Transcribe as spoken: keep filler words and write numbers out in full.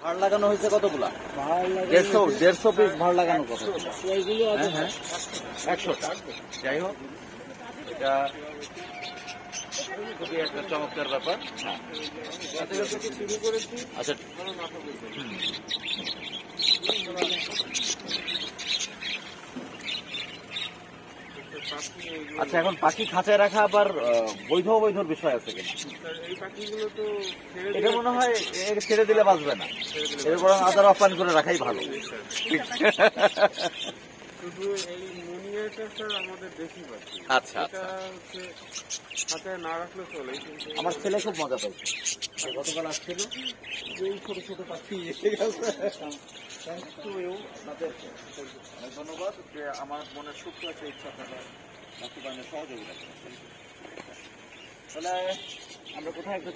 ভাড় লাগানো হয়েছে কতগুলা? দেড়শো দেড়শো পিস ভাড় লাগানো কত? হ্যাঁ হ্যাঁ একশোটা। যাই হোক, এটা খুবই একটা চমৎকার ব্যাপার। আচ্ছা, আচ্ছা, এখন পাখি খাঁচায় রাখা আবার বৈধ অবৈধর বিষয় আছে কিনা? এই পাখিগুলো তো এটা মনে হয় ছেড়ে দিলে বাঁচবে না, এর বরং আদার অফলাইন করে রাখাই ভালো। শুধু এই মুনিয়াটা স্যার আমাদের দেশি পাখি। আচ্ছা আচ্ছা, হচ্ছে হাতে না রাখলে চলে, কিন্তু আমার ছেলে খুব মজা পাইছে, গতকাল আসছিল এই ছোট ছোট পাখি এসে গেছে। থ্যাংকস টু ইউ, আপনাদের অনেক ধন্যবাদ যে আমার মনের সুপ্ত একটা ইচ্ছা থাকা বাস্তবায়নে সহযোগিতা করেছেন। তাহলে আমরা কোথায়